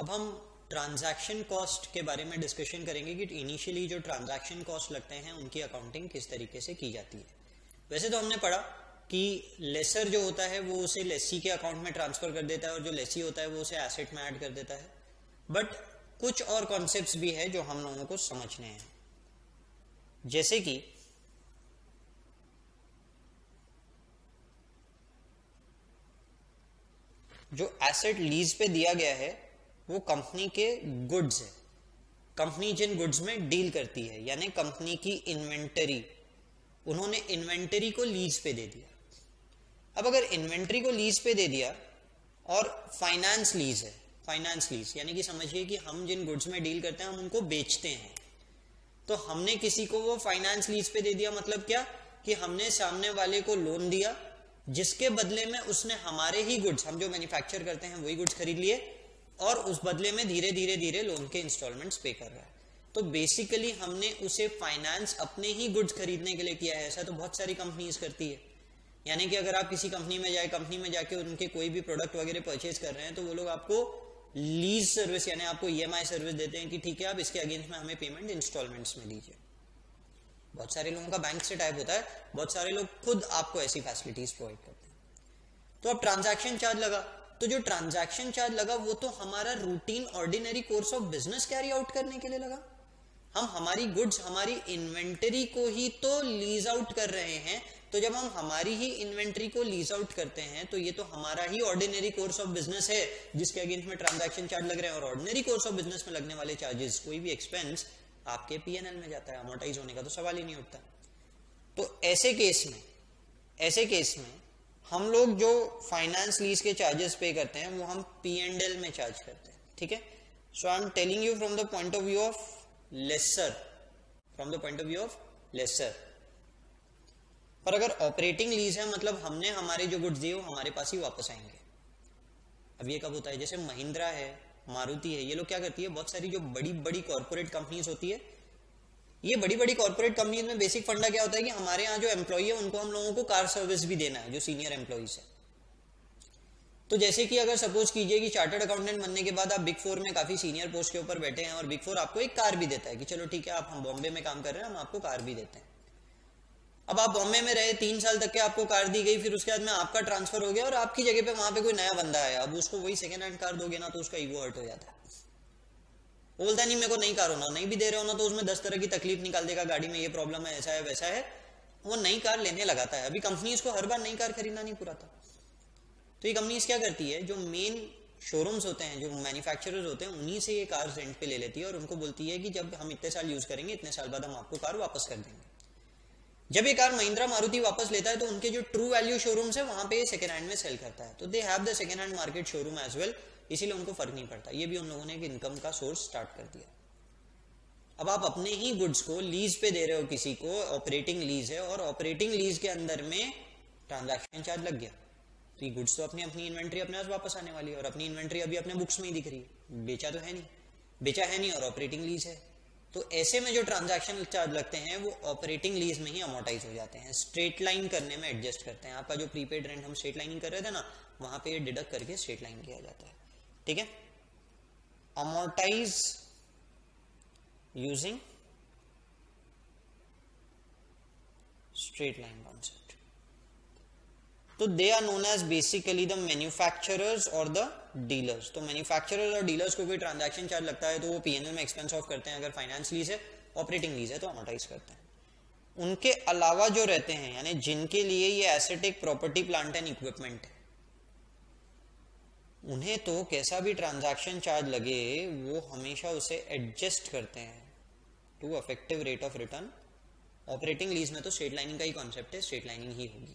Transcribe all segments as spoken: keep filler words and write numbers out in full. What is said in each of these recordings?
अब हम transaction cost के बारे में डिस्कशन करेंगे कि इनिशियली जो ट्रांजैक्शन कॉस्ट लगते हैं उनकी अकाउंटिंग किस तरीके से की जाती है। वैसे तो हमने पढ़ा कि लेसर जो होता है वो उसे लेसी के अकाउंट में ट्रांसफर कर देता है और जो लेसी होता है वो उसे एसेट में ऐड कर देता है, बट कुछ और कॉन्सेप्ट्स भी है जो हम लोगों को समझने हैं। जैसे कि जो एसेट लीज पे दिया गया है वो कंपनी के गुड्स है, कंपनी जिन गुड्स में डील करती है, यानी कंपनी की इन्वेंटरी, उन्होंने इन्वेंटरी को लीज पे दे दिया। अब अगर इन्वेंटरी को लीज पे दे दिया और फाइनेंस लीज है, फाइनेंस लीज यानी कि समझिए कि हम जिन गुड्स में डील करते हैं हम उनको बेचते हैं, तो हमने किसी को वो फाइनेंस लीज पे दे दिया। मतलब क्या कि हमने सामने वाले को लोन दिया जिसके बदले में उसने हमारे ही गुड्स, हम जो मैन्युफैक्चर करते हैं वही गुड्स खरीद लिए और उस बदले में धीरे धीरे धीरे लोन के इंस्टॉलमेंट्स पे कर रहा है। तो बेसिकली हमने उसे फाइनेंस अपने ही गुड्स खरीदने के लिए किया है। ऐसा तो बहुत सारी कंपनीज करती है, यानी कि अगर आप किसी कंपनी में जाए, कंपनी में जाके उनके कोई भी प्रोडक्ट वगैरह परचेज कर रहे हैं तो वो लोग आपको लीज सर्विस यानी आपको ईएमआई सर्विस देते हैं कि ठीक है आप इसके अगेंस्ट में हमें पेमेंट इंस्टॉलमेंट्स में दीजिए। बहुत सारे लोगों का बैंक से टाइप होता है, बहुत सारे लोग खुद आपको ऐसी फैसिलिटीज प्रोवाइड करते हैं। तो अब ट्रांजैक्शन चार्ज लगा, तो जो ट्रांजैक्शन चार्ज लगा वो तो हमारा routine ordinary course of business carry out करने के लिए लगा। हम हमारी गुड्स, हमारी इन्वेंटरी को ही तो लीज आउट कर रहे हैं, तो जब हम हमारी ही इन्वेंटरी को लीज आउट करते हैं तो ये तो हमारा ही ऑर्डिनरी कोर्स ऑफ बिजनेस है जिसके अगेंस्ट में ट्रांजैक्शन चार्ज लग रहे हैं। और ऑर्डिनरी कोर्स ऑफ बिजनेस में लगने वाले चार्जेस, कोई भी एक्सपेंस आपके पीएनएल में जाता है, अमोर्टाइज होने का तो सवाल ही नहीं उठता। तो ऐसे केस में ऐसे केस में हम लोग जो फाइनेंस लीज के चार्जेस पे करते हैं वो हम पी एंड एल में चार्ज करते हैं, ठीक है। So I am telling you from the point of view of lessor, from the point of view of lessor. पर अगर ऑपरेटिंग लीज है, मतलब हमने हमारे जो गुड्स दिए वो हमारे पास ही वापस आएंगे। अब ये कब होता है? जैसे महिंद्रा है, मारुति है, ये लोग क्या करती है, बहुत सारी जो बड़ी बड़ी कॉर्पोरेट कंपनीज होती है, ये बड़ी बड़ी कॉर्पोरेट कंपनीज में बेसिक फंडा क्या होता है कि हमारे यहाँ जो एम्प्लॉई है उनको हम लोगों को कार सर्विस भी देना है, जो सीनियर एम्प्लॉइज है। तो जैसे कि अगर सपोज कीजिए कि चार्टर्ड अकाउंटेंट बनने के बाद आप बिग फोर में काफी सीनियर पोस्ट के ऊपर बैठे हैं और बिग फोर आपको एक कार भी देता है कि चलो ठीक है आप हम बॉम्बे में काम कर रहे हैं, हम आपको कार भी देते हैं। अब आप बॉम्बे में रहे, तीन साल तक के आपको कार दी गई, फिर उसके बाद में आपका ट्रांसफर हो गया और आपकी जगह पे वहां पे कोई नया बंदा आया, अब उसको वही सेकंड हैंड कार दोगे ना तो उसका ईगो हर्ट हो जाता है। वो बोलता है नहीं मेरे को नई कार होना, नहीं भी दे रहे हो ना तो उसमें दस तरह की तकलीफ निकाल देगा, गाड़ी में ये प्रॉब्लम है, ऐसा है वैसा है, वो नई कार लेने लगाता है। अभी कंपनीज को हर बार नई कार खरीदना नहीं पुराता। तो ये कंपनीज क्या करती है, जो मेन शोरूम्स होते हैं, जो मैन्युफैक्चरर्स होते हैं, उन्हीं से ये कार रेंट पे ले लेती है और उनको बोलती है कि जब हम इतने साल यूज करेंगे इतने साल बाद हम आपको कार वापस कर देंगे। जब ये कार महिंद्रा मारुति वापस लेता है तो उनके जो ट्रू वैल्यू शोरूम्स है वहां पे ये सेकंड हैंड में सेल करता है, तो they have the second hand market showroom as well, इसीलिए उनको फर्क नहीं पड़ता। ये भी उन लोगों ने एक इनकम का सोर्स स्टार्ट कर दिया। अब आप अपने ही गुड्स को लीज पे दे रहे हो किसी को, ऑपरेटिंग लीज है और ऑपरेटिंग लीज के अंदर में ट्रांजैक्शन चार्ज लग गया, तो ये गुड्स तो अपनी अपनी इन्वेंट्री अपने पास वापस आने वाली है और अपनी इन्वेंट्री अभी अपने बुक्स में ही दिख रही है, बेचा तो है नहीं, बेचा है नहीं और ऑपरेटिंग लीज है। तो ऐसे में जो ट्रांजैक्शन चार्ज लगते हैं वो ऑपरेटिंग लीज में ही अमोर्टाइज हो जाते हैं, स्ट्रेट लाइन करने में एडजस्ट करते हैं। आपका जो प्रीपेड रेंट हम स्ट्रेट लाइनिंग कर रहे थे ना, वहां पे ये डिडक्ट करके स्ट्रेट लाइन किया जाता है, ठीक है। Amortise using straight line concept. तो they are known as basically the manufacturers और द डीलर्स। तो मैन्युफैक्चरर्स और डीलर्स को भी ट्रांजैक्शन चार्ज लगता है तो वो पीएनएल में एक्सपेंस ऑफ करते हैं, अगर फाइनेंस लीज है, ऑपरेटिंग लीज है तो अमोर्टाइज करते हैं। उनके अलावा जो रहते हैं, यानी जिनके लिए ये एसेट एक प्रॉपर्टी प्लांट एंड इक्विपमेंट है, उन्हें तो कैसा भी ट्रांजैक्शन चार्ज लगे वो हमेशा उसे एडजस्ट करते हैं to effective rate of return. Operating lease में तो स्ट्रेट लाइनिंग का ही कॉन्सेप्ट है, स्ट्रेट लाइनिंग ही होगी।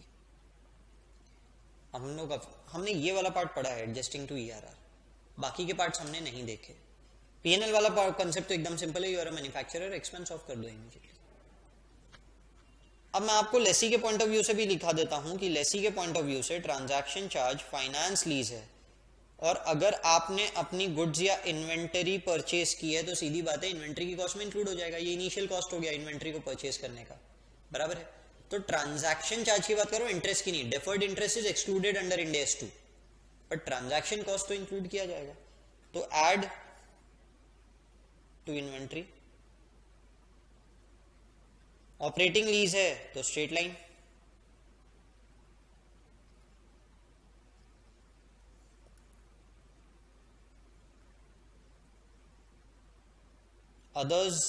हम लोग हमने ये वाला पार्ट पढ़ा है, एडजस्टिंग टू ईआरआर, बाकी के पार्ट्स हमने नहीं देखे। पीएनएल वाला कॉन्सेप्ट तो एकदम सिंपल है, you are a manufacturer, expense off कर दो इमीडिएटली। अब मैं आपको लेसी के पॉइंट ऑफ व्यू से भी लिखा देता हूं कि लेसी के पॉइंट ऑफ व्यू से ट्रांजैक्शन चार्ज फाइनेंस लीज है और अगर आपने अपनी गुड्स या इन्वेंटरी परचेस की है तो सीधी बात है इन्वेंटरी की कॉस्ट में इंक्लूड हो जाएगा। ये इनिशियल कॉस्ट हो गया इन्वेंटरी को परचेस करने का, बराबर है। तो ट्रांजैक्शन चार्ज की बात करो, इंटरेस्ट की नहीं, deferred interest is excluded under Ind AS two, but transaction cost तो इंक्लूड किया जाएगा। तो add to inventory, operating lease है तो straight line, others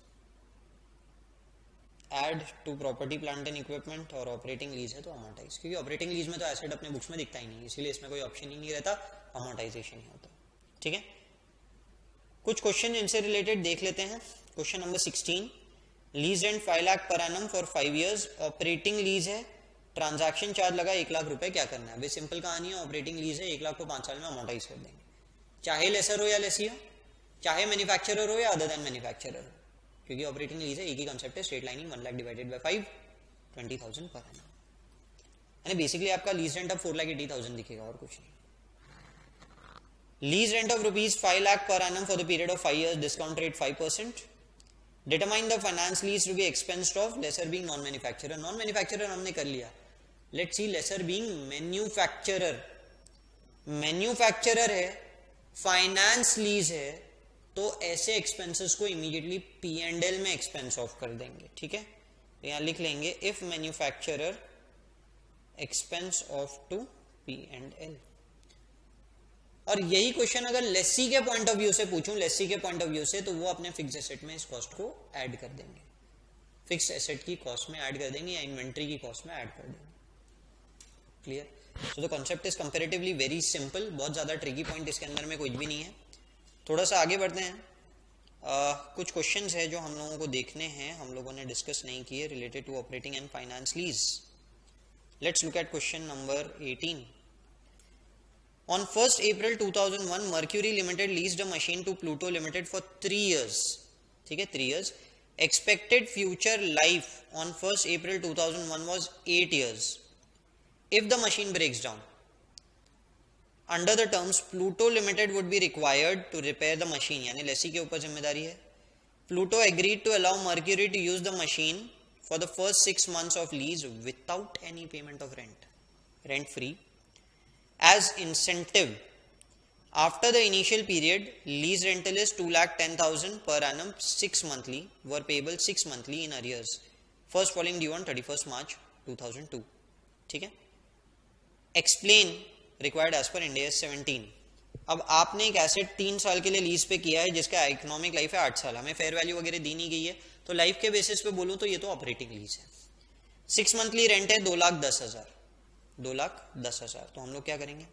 add to property plant and equipment, और ऑपरेटिंग लीज है तो अमोर्टाइज, क्योंकि ऑपरेटिंग लीज में तो एसेट अपने बुक्स में दिखता ही नहीं, इसीलिए इसमें कोई ऑप्शन ही नहीं रहता, अमोर्टाइजेशन ही होता। ठीक है, कुछ क्वेश्चन इनसे रिलेटेड देख लेते हैं। Question number sixteen, lease rent five lakh per annum for five years, operating lease है, ट्रांजैक्शन चार्ज लगा एक लाख रुपए, क्या करना है? वे सिंपल कहानी है, ऑपरेटिंग लीज है, एक लाख को पांच साल में अमोर्टाइज कर देंगे, चाहे लेसर हो या लेसी हो, चाहे मैन्युफैक्चरर हो या अदर देन मैन्युफैक्चरर हो, क्योंकि ऑपरेटिंग लीज है, एक ही कंसेप्ट है, straight lining, one lakh divided by five, twenty thousand per annum, यानी बेसिकली आपका लीज रेंट अब फोर लाख एटी थाउजेंड दिखेगा और कुछ नहीं। Lease rent of rupees five lakh per annum for the period of five years, discount rate five percent, determine the finance lease to be expensed off lessor being non manufacturer, non manufacturer हमने कर लिया, let's see laser being manufacturer, manufacturer है, finance lease है, तो ऐसे expenses को immediately P and L में expense off कर देंगे। ठीक है, तो यहां लिख लेंगे if manufacturer expense off to P and L. और यही क्वेश्चन अगर लेसी के पॉइंट ऑफ व्यू से पूछूं, लेसी के पॉइंट ऑफ व्यू से, तो वो अपने फिक्स एसेट में इस कॉस्ट को ऐड कर देंगे, फिक्स एसेट की कॉस्ट में ऐड कर देंगे या इन्वेंट्री की कॉस्ट में ऐड कर देंगे। Clear? So the concept is comparatively very simple, बहुत ज्यादा ट्रिकी पॉइंट इसके अंदर में कुछ भी नहीं है। थोड़ा सा आगे बढ़ते हैं, uh, कुछ क्वेश्चंस है जो हम लोगों को देखने हैं, हम लोगों ने डिस्कस नहीं किए, related to operating and finance lease. Let's look at question number eighteen. On first April two thousand one, Mercury Limited leased a machine to Pluto Limited for three years. ठीक है, three years. Expected future life on first April two thousand one was eight years. If the machine breaks down, under the terms, Pluto Limited would be required to repair the machine. यानी लेसी के ऊपर जिम्मेदारी है। Pluto agreed to allow Mercury to use the machine for the first six months of lease without any payment of rent, rent free. As incentive, after the initial period, lease rental is two lakh ten thousand per annum, six monthly were payable six monthly in arrears, first falling due on thirty-first March two thousand two. ठीक है, explain required as per Ind AS seventeen. अब आपने एक asset तीन साल के लिए lease पे किया है जिसका इकोनॉमिक लाइफ है आठ साल, हमें फेयर वैल्यू वगैरह दी नहीं गई है, तो लाइफ के बेसिस पे बोलूं तो ये तो ऑपरेटिंग लीज है। सिक्स मंथली रेंट है दो लाख दस हजार दो लाख दस हजार तो हम लोग क्या करेंगे,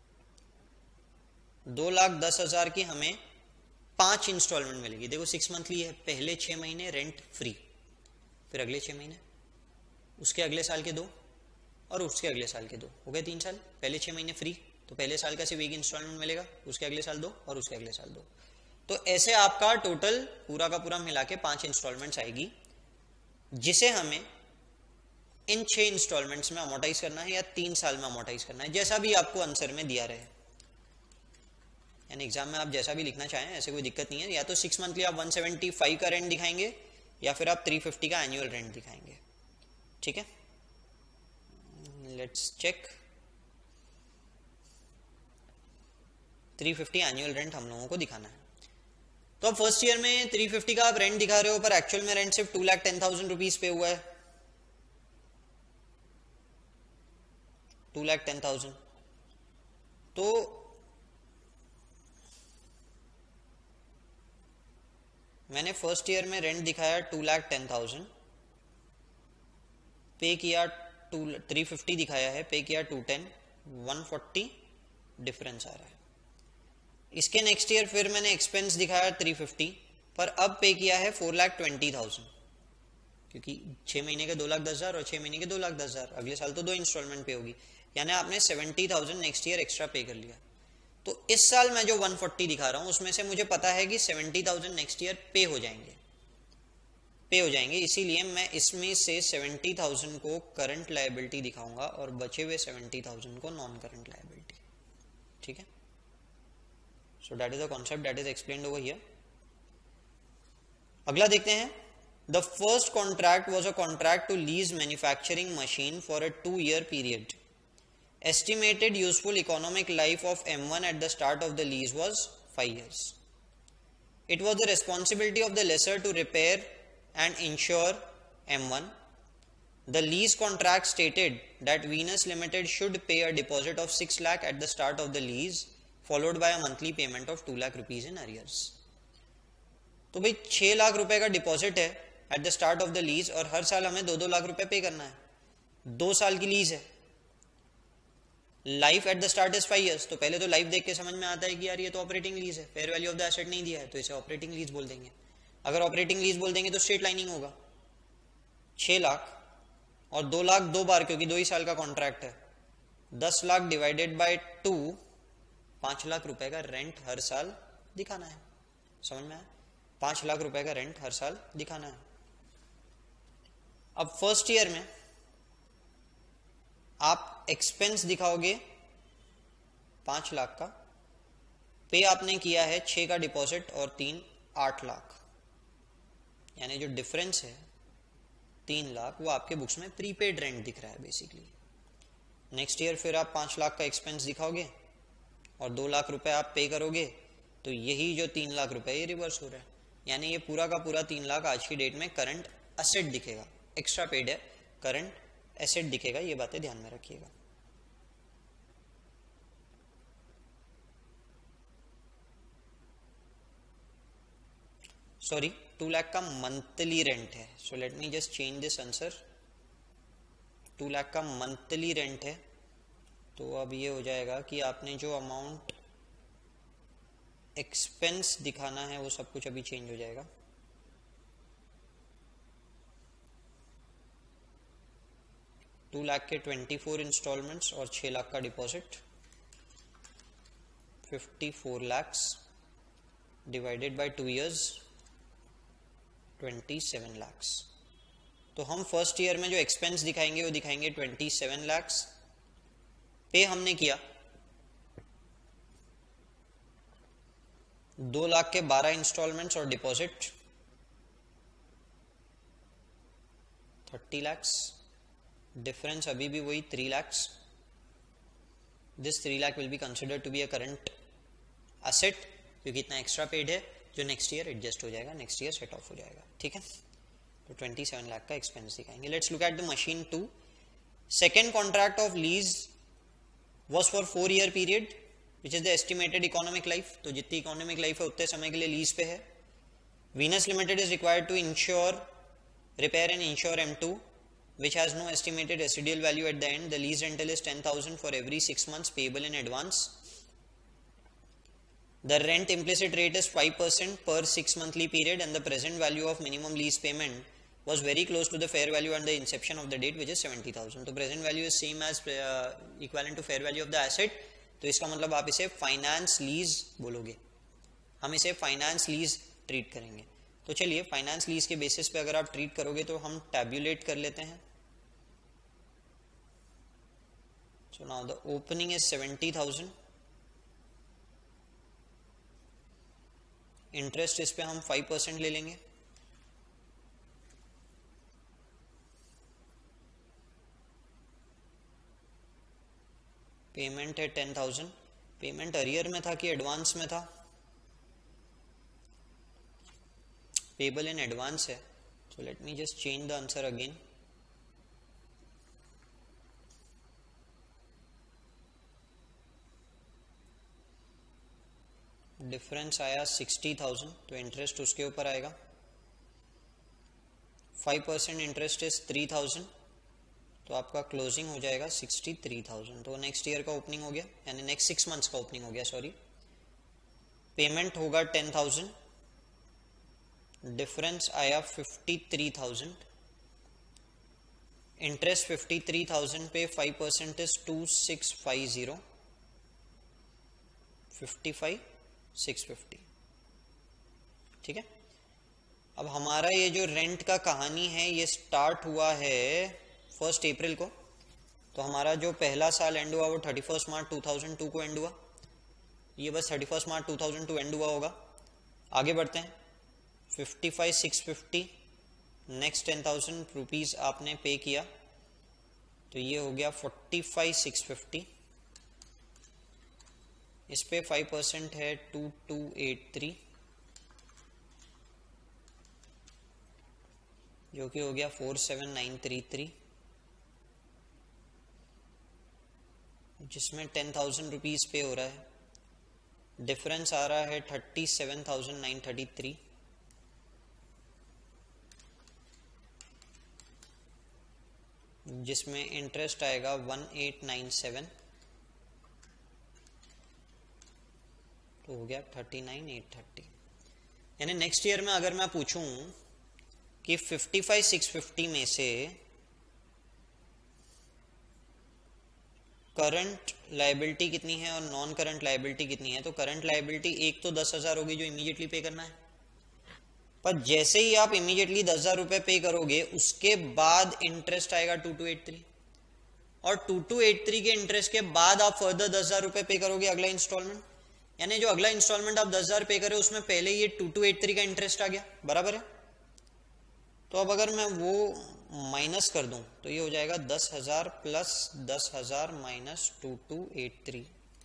दो लाख दस हजार की हमें पांच इंस्टॉलमेंट मिलेगी। देखो सिक्स मंथली है, पहले छह महीने रेंट फ्री, फिर अगले छह महीने, उसके अगले साल के दो, और उसके अगले साल के दो, हो गए तीन साल। पहले छह महीने फ्री, तो पहले साल का सिर्फ एक इंस्टॉलमेंट मिलेगा, उसके अगले साल दो, और उसके अगले साल दो। तो ऐसे आपका टोटल पूरा का पूरा मिला के पांच इंस्टॉलमेंट्स आएगी, जिसे हमें इन छह इंस्टॉलमेंट्स में अमोर्टाइज करना है या तीन साल में अमोर्टाइज करना है, जैसा भी आपको आंसर में दिया रहे। यानी एग्जाम में आप जैसा भी लिखना चाहें, ऐसे कोई दिक्कत नहीं है। या तो सिक्स मंथली आप वन सेवेंटी फाइव का रेंट दिखाएंगे, या फिर आप थ्री फिफ्टी का एनुअल रेंट दिखाएंगे। ठीक है, let's check. Three fifty annual rent हम लोगों को दिखाना है। तो अब फर्स्ट ईयर में थ्री फिफ्टी का आप रेंट दिखा रहे हो, पर एक्चुअल में रेंट सिर्फ two lakh ten thousand rupees pay हुआ है, टू लाख टेन थाउजेंड। तो मैंने फर्स्ट ईयर में रेंट दिखाया two lakh ten thousand, pay किया टू थ्री फिफ्टी दिखाया है, पे किया two ten, one forty difference आ रहा है। इसके नेक्स्ट ईयर फिर मैंने एक्सपेंस दिखाया थ्री फिफ्टी, पर अब पे किया है फोर लाख ट्वेंटी थाउजेंड, क्योंकि छह महीने के दो लाख दस हजार और छह महीने के दो लाख दस हजार, अगले साल तो दो इंस्टॉलमेंट पे होगी, यानी आपने seventy thousand next year extra pay कर लिया। तो इस साल मैं जो वन फोर्टी दिखा रहा हूं उसमें से मुझे पता है कि सेवेंटी थाउजेंड नेक्स्ट ईयर पे हो जाएंगे, पे हो जाएंगे, इसीलिए मैं इसमें से सेवेंटी थाउजेंड को करंट लायबिलिटी दिखाऊंगा और बचे हुए सेवेंटी थाउजेंड को नॉन करंट लायबिलिटी। ठीक है, so that is the concept that is explained over here. अगला देखते हैं। The first contract was a contract to lease manufacturing machine for a two year period. Estimated useful economic life of M one at the start of the lease was five years. It was the responsibility of the lessor to repair and insure M one. The lease contract stated that Venus Limited should pay a deposit of six lakh at the start of the lease, followed by a monthly payment of two lakh rupees in arrears. तो भाई छह लाख रुपए का deposit है at the start of the lease और हर साल हमें दो दो लाख रुपए पे करना है. दो साल की लीज है. Life at the start is five years. तो पहले तो लाइफ देख के समझ में आता है कि यार ये तो ऑपरेटिंग लीज है, fair value of the asset नहीं दिया है, तो इसे ऑपरेटिंग लीज बोल देंगे. अगर ऑपरेटिंग लीज बोल देंगे तो स्ट्रेट लाइनिंग होगा. छह लाख और दो लाख दो बार, क्योंकि दो ही साल का कॉन्ट्रैक्ट है. दस लाख डिवाइडेड बाय टू, पांच लाख रुपए का रेंट हर साल दिखाना है. समझ में आया? पांच लाख रुपए का रेंट हर साल दिखाना है. अब फर्स्ट ईयर में आप एक्सपेंस दिखाओगे पांच लाख का, पे आपने किया है छह का डिपॉजिट और तीन आठ लाख, यानी जो डिफरेंस है तीन लाख वो आपके बुक्स में प्रीपेड रेंट दिख रहा है बेसिकली. नेक्स्ट ईयर फिर आप पांच लाख का एक्सपेंस दिखाओगे और दो लाख रुपए आप पे करोगे, तो यही जो तीन लाख रुपए ये रिवर्स हो रहा है. यानी ये पूरा का पूरा तीन लाख आज की डेट में करंट एसेट दिखेगा. एक्स्ट्रा पेड है, करंट एसेट दिखेगा. ये बातें ध्यान में रखिएगा. सॉरी, टू लाख का मंथली रेंट है. So let me just change this answer. Two lakh का मंथली रेंट है, तो अब ये हो जाएगा कि आपने जो अमाउंट एक्सपेंस दिखाना है वो सब कुछ अभी चेंज हो जाएगा. टू लाख के ट्वेंटी फोर इंस्टॉलमेंट्स और छह लाख का deposit, fifty four lakhs divided by two years, twenty seven lakhs. तो हम फर्स्ट ईयर में जो एक्सपेंस दिखाएंगे वो दिखाएंगे ट्वेंटी सेवन लैक्स. पे हमने किया दो लाख के बारह इंस्टॉलमेंट्स और डिपॉजिट थर्टी लैक्स. डिफरेंस अभी भी वही three lakhs. This three lakh will be considered to be a current asset, क्योंकि इतना एक्स्ट्रा पेड है जो नेक्स्ट ईयर एडजस्ट हो जाएगा, नेक्स्ट ईयर सेट ऑफ हो जाएगा. ठीक है, तो ट्वेंटी सेवन लाख का एक्सपेंस दिखाएंगे. Let's look at the machine two. Second contract of lease was for four year period which is the estimated economic life. तो जितनी इकोनॉमिक लाइफ है उतने समय के लिए लीज पे है. Venus limited is required to insure, repair and insure M two which has no estimated residual value at the end. The lease rental is ten thousand for every six months payable in advance. The rent implicit rate is five percent per six monthly period and the present value of minimum lease payment was very close to the fair value at the inception of the date, which is seventy thousand. तो present value is same as uh, equivalent to fair value of the asset. तो इसका मतलब आप इसे finance lease बोलोगे. हम इसे finance lease treat करेंगे. तो चलिए फाइनेंस लीज के बेसिस पे अगर आप ट्रीट करोगे तो हम टैब्यूलेट कर लेते हैं. So now the opening is seventy thousand. Interest इस पे हम फाइव परसेंट ले लेंगे. पेमेंट है टेन थाउजेंड. पेमेंट अरियर में था कि एडवांस में था? पेबल इन एडवांस है. So let me just change the answer again. Difference आया सिक्सटी थाउजेंड, तो इंटरेस्ट उसके ऊपर आएगा. Five percent interest is three thousand, तो आपका क्लोजिंग हो जाएगा सिक्सटी थ्री थाउजेंड. तो नेक्स्ट ईयर का ओपनिंग हो गया, यानी नेक्स्ट सिक्स मंथ्स का ओपनिंग हो गया. सॉरी, पेमेंट होगा टेन थाउजेंड, डिफरेंस आया fifty three thousand. Interest fifty three thousand पे five percent is two six five zero, fifty five six fifty. ठीक है. अब हमारा ये जो रेंट का कहानी है ये स्टार्ट हुआ है फर्स्ट अप्रैल को. तो हमारा जो पहला साल एंड हुआ वो thirty first March two thousand two को एंड हुआ. ये बस thirty first March two thousand two end हुआ होगा. आगे बढ़ते हैं. Fifty five six fifty, next ten thousand rupees आपने पे किया, तो ये हो गया फोर्टी फाइव सिक्स फिफ्टी. इस पे फाइव परसेंट है टू टू एट थ्री, जो कि हो गया four seven nine three three, जिसमें टेन थाउजेंड रुपीज पे हो रहा है। डिफरेंस आ रहा है thirty seven thousand nine thirty three, जिसमें इंटरेस्ट आएगा वन एट नाइन सेवन, तो हो गया थर्टी नाइन एट थर्टी। यानी नेक्स्ट ईयर में अगर मैं पूछूं कि फिफ्टी फाइव सिक्स फिफ्टी में से करंट लायबिलिटी कितनी है और नॉन करंट लायबिलिटी कितनी है, तो करंट लायबिलिटी एक तो दस हजार होगी जो इमीडिएटली पे करना है, पर जैसे ही आप इमीडिएटली दस हजार रुपए पे करोगे उसके बाद इंटरेस्ट आएगा टू टू एट थ्री, और टू टू एट थ्री के इंटरेस्ट के बाद आप फर्दर दस हजार रुपए पे करोगे अगला इंस्टॉलमेंट। यानी जो अगला इंस्टॉलमेंट आप दस हजार पे करे उसमें पहले ये टू टू एट थ्री का इंटरेस्ट आ गया, बराबर है। तो अब अगर मैं वो माइनस कर दूं तो ये हो जाएगा दस हजार प्लस दस हजार minus two two eight three,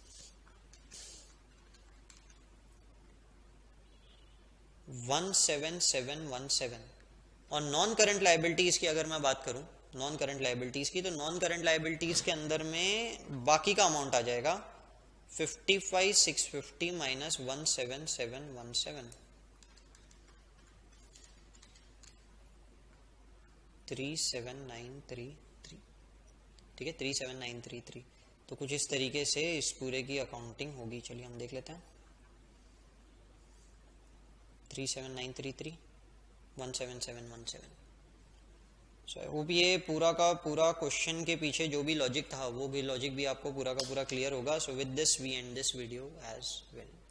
one seven seven one seven. और नॉन करंट लायबिलिटीज की अगर मैं बात करूं, नॉन करंट लायबिलिटीज की, तो नॉन करंट लायबिलिटीज के अंदर में बाकी का अमाउंट आ जाएगा fifty five six fifty minus one seven seven one seven, three seven nine three three, ठीक है, three seven nine three three. तो कुछ इस तरीके से इस पूरे की अकाउंटिंग होगी। चलिए हम देख लेते हैं। Three seven nine three three, one seven seven one seven. So I hope ये पूरा का पूरा क्वेश्चन के पीछे जो भी लॉजिक था वो भी लॉजिक भी आपको पूरा का पूरा क्लियर होगा। So with this we end this video as well.